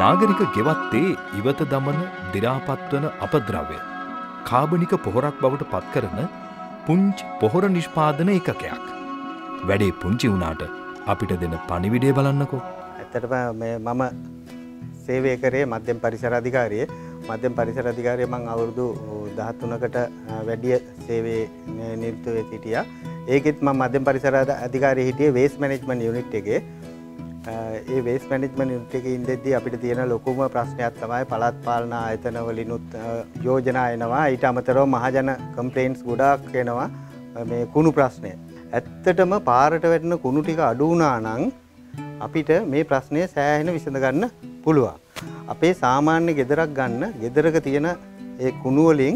නාගරික ගෙවත්තේ ඉවත දමන දි รา පත් වන අපද්‍රව්‍ය කාබනික පොහොරක් බවට පත් කරන පුංචි පොහොර නිෂ්පාදන ඒකකයක්. වැඩේ පුංචි වුණාට අපිට දෙන පණිවිඩය බලන්නකෝ. ඇත්තටම මම සේවය කරේ මධ්‍යම පරිසර අධිකාරියේ. මධ්‍යම පරිසර අධිකාරියේ මම අවුරුදු 13කට වැඩි සේවයේ නිරත වෙ සිටියා. ඒකෙත් මම මධ්‍යම පරිසර අධිකාරියේ හිටියේ වේස්ට් මැනේජ්මන්ට් යුනිට් එකේ. ඒ වේස්ට් මැනේජ්මන්ට් යුනිට් එකේ ඉඳෙද්දී අපිට තියෙන ලොකුම ප්‍රශ්නයක් තමයි පළාත් පාලන ආයතන වලිනුත් යෝජනා එනවා. ඊට අමතරව මහජන කම්ප්ලේන්ට්ස් ගොඩාක් එනවා මේ කුණු ප්‍රශ්නය. ඇත්තටම පාරට වැටෙන කුණු ටික අඩු වුණා නම් අපිට මේ ප්‍රශ්නය සෑහෙන විසඳ ගන්න පුළුවන්. අපේ සාමාන්‍ය ගෙදරක් ගන්න ගෙදරක තියෙන ඒ කුණු වලින්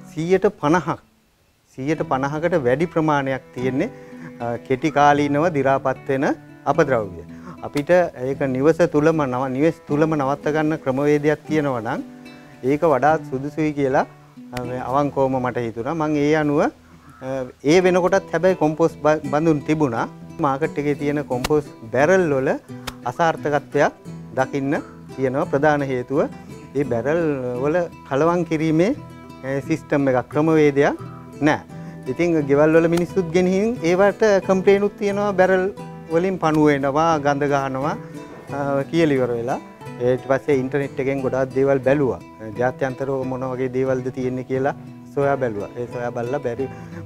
150කට වැඩි ප්‍රමාණයක් තියෙන්නේ කෙටි කාලීනව දි รา පත් වෙන අපද්‍රව්‍ය. අපිට ඒක නිවස තුලම නවත්ත ගන්න ක්‍රමවේදයක් තියෙනවා නම් ඒක වඩාත් සුදුසුයි කියලා අවංකවම මට හිතුණා. මම ඒ අනුව ඒ වෙනකොටත් හැබැයි කොම්පෝස්ට් බඳුන් තිබුණා. මාකට් එකේ තියෙන කොම්පෝස්ට් බැරල් වල අසාර්ථකත්වයක් දකින්න තියෙනවා. ප්‍රධාන හේතුව මේ බැරල් වල කලවම් කිරීමේ සිස්ටම් එකක් ක්‍රමවේදයක් නැහැ. ඉතින් ගෙවල් වල මිනිස්සුත් ගෙනihin ඒවට කම්ප්ලේන් උත් තියෙනවා බැරල් වලින් පණුව එනවා ගඳ ගහනවා කියලා ඉවර වෙලා ඊට පස්සේ ඉන්ටර්නෙට් එකෙන් ගොඩාක් දේවල් බැලුවා. ජාත්‍යන්තරව මොන වගේ දේවල්ද තියෙන්නේ කියලා සොයා බැලුවා. ඒ සොයා බලලා බැරි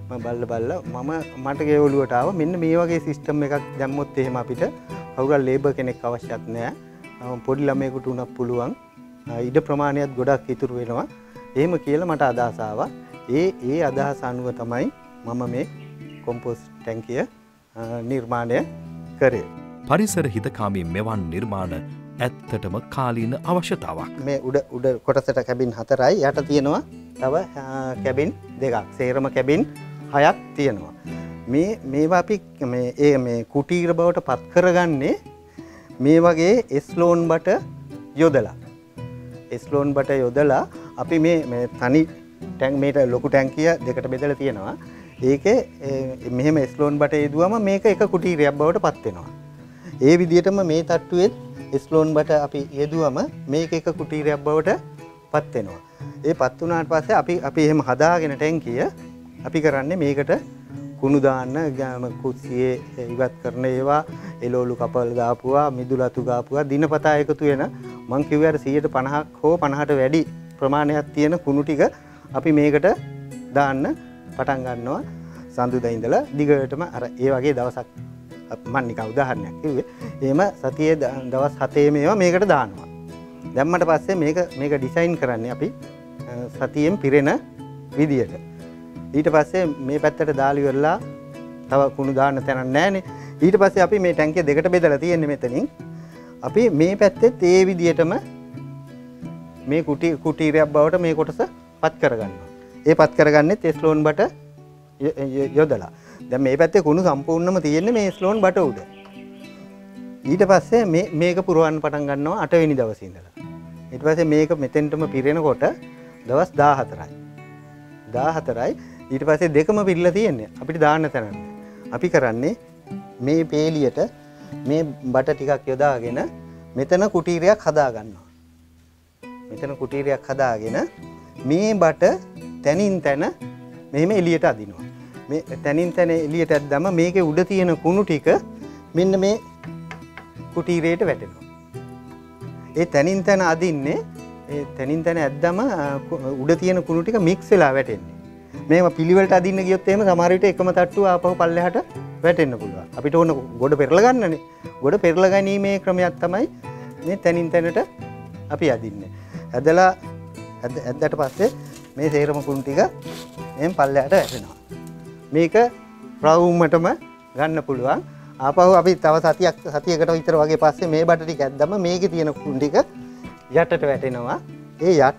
මට ගේ ඔළුවට ආවා මෙන්න මේ වගේ සිස්ටම් එකක් දැම්මොත් එහෙම අපිට කවුරුහරි ලේබර් කෙනෙක් අවශ්‍යත් නැහැ. පොඩි ළමයෙකුට උනත් පුළුවන්. ඉඩ ප්‍රමාණයත් ගොඩක් ඉතුරු වෙනවා. එහෙම කියලා මට අදහස ආවා. ඒ අදහස අනුව තමයි මම මේ කොම්පෝස්ට් ටැංකිය නිර්මාණය කරේ. පරිසර හිතකාමී මෙවන් නිර්මාණ ඇත්තටම කාලීන අවශ්‍යතාවක්. මේ උඩ කොටසට කැබින් 4යි යට තියෙනවා තව කැබින් 2ක්. සේරම කැබින් 6ක් තියෙනවා. මේවා අපි මේ කුටීර බවට පත් කරගන්නේ මේ වගේ එස්ලෝන් බට යොදලා. එස්ලෝන් බට යොදලා අපි මේ තනි මේට ලොකු ටැංකිය දෙකට බෙදලා තියෙනවා. ඒකේ මෙහෙම එස්ලෝන් බට යෙදුවම මේක එක කුටීරයක් බවට පත් වෙනවා. ඒ විදිහටම මේ තට්ටුවේ එස්ලෝන් බට අපි යෙදුවම මේක එක කුටීරයක් බවට පත් වෙනවා. ඒ පත් වුණාට පස්සේ අපි එහෙම හදාගෙන ටැංකිය අපි කරන්නේ මේකට කුණු දාන්න කුස්සියේ ඉවත් කරන ඒවා එළවලු කපල් දාපුවා මිදුලතු ගාපුවා දිනපතා එකතු වෙන මං කිව්වේ අර 150ක් හෝ 50ට වැඩි ප්‍රමාණයක් තියෙන කුණු ටික අපි මේකට දාන්න පටන් ගන්නවා. සඳුදා ඉඳලා දිගටම අර ඒ වගේ දවසක් මම නිකන් උදාහරණයක් කිව්වේ. එහෙම සතියේ දවස් 7 මේවා මේකට දානවා. දැම්මට පස්සේ මේක ඩිසයින් කරන්නේ අපි සතියෙන් පිරෙන විදියට. ඊට පස්සේ මේ පැත්තට දාලා ඉවරලා තව කුණු දාන්න තැනක් නැහැනේ. ඊට පස්සේ අපි මේ ටැංකිය දෙකට බෙදලා තියෙන්නේ මෙතනින්. අපි මේ පැත්තෙත් ඒ විදියටම මේ කුටීරයක් බවට මේ කොටස පත් කරගන්නවා. ඒ පත් කරගන්නේ එස්ලෝන් බට යොදලා. දැන් මේ පැත්තේ කුණු සම්පූර්ණම තියෙන්නේ මේ එස්ලෝන් බට උඩ. ඊට පස්සේ මේක පුරවන්න පටන් ගන්නවා 8 වෙනි දවසේ ඉඳලා. ඊට පස්සේ මේක මෙතෙන්ටම පිරෙනකොට දවස් 14යි. 14යි ඊට පස්සේ දෙකම පිරලා තියෙන්නේ. අපිට දාන්න තැනක් අපි කරන්නේ මේ පේලියට මේ බට ටිකක් යොදාගෙන මෙතන කුටීරයක් හදා ගන්නවා. මෙතන කුටීරයක් හදාගෙන මේ බට තනින් තන මෙහෙම එළියට අදිනවා. මේ තනින් තන එළියට ඇද්දම මේකේ උඩ තියෙන කුණු ටික මෙන්න මේ කුටීරයට වැටෙනවා. ඒ තනින් තන අදින්නේ ඒ තනින් තන ඇද්දම උඩ තියෙන කුණු ටික මික්ස් වෙලා වැටෙන්නේ. මේව පිළිවෙලට අදින්න ගියොත් එහෙම සමහර විට එකම තට්ටුව ආපහු පල්ලෙහාට වැටෙන්න පුළුවන්. අපිට ඕන ගොඩ පෙරලා ගන්නනේ. ගොඩ පෙරලා ගැනීමේ ක්‍රමයක් තමයි මේ තනින් තනට අපි අදින්නේ. ඇද්දට පස්සේ මේ සේරම කුණු ටික මෙහෙන් පල්ලෙහාට වැටෙනවා. මේක රවුමටම ගන්න පුළුවන්. ආපහු අපි තව සතියකට විතර වගේ පස්සේ මේ බට ටික ඇද්දම මේකේ තියෙන කුණු ටික යටට වැටෙනවා. ඒ යට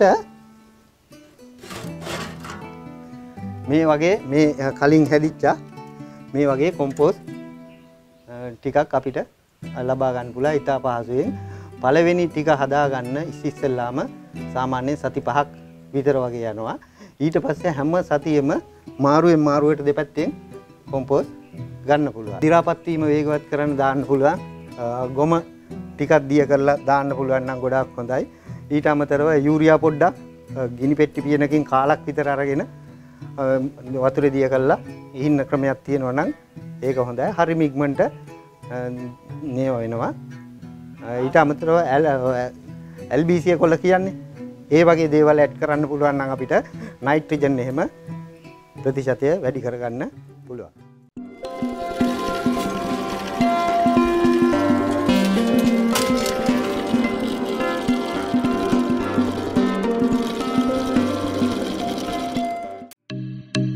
මේ වගේ මේ කලින් හැදිච්ච මේ වගේ කොම්පෝස්ට් ටිකක් අපිට ලබා ගන්න පුළුවන්. ඉතා පහසුවෙන් පළවෙනි ටික හදා ගන්න ඉස්සෙල්ලාම සාමාන්‍යයෙන් සති 5ක් විතර වගේ යනවා. ඊට පස්සේ හැම සතියෙම මාරුවෙන් මාරුවට දෙපැත්තෙන් කොම්පෝස්ට් ගන්න පුළුවන්. දි รา පත් වීම වේගවත් කරන්න දාන්න පුළුවන්. ගොම ටිකක් දිය කරලා දාන්න පුළුවන් නම් ගොඩාක් හොඳයි. ඊට අමතරව යූරියා පොඩ්ඩක් ගිනි පෙට්ටි පියනකින් කාලක් විතර අරගෙන වතුරේ දිය කරලා ඉන්න ක්‍රමයක් තියෙනවා නම් ඒක හොඳයි. හරි මිග්මන්ට් නේව වෙනවා. ඊට අමතරව LBC කොළ කියන්නේ ඒ වගේ දේවල් ඇඩ් කරන්න පුළුවන් නම් අපිට නයිට්‍රජන් එහෙම ප්‍රතිශතය වැඩි කරගන්න පුළුවන්.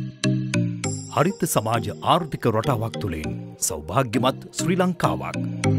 හරිත සමාජ ආර්ථික රටාවක් තුළින් සෞභාග්‍යමත් ශ්‍රී ලංකාවක්